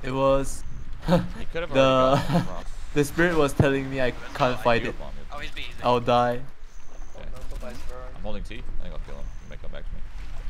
It was He could have already gotten across. the spirit was telling me I can't fight it. Oh, he's B. I'll die. Okay. I'm holding T. I think I'll kill him. He might come back to me.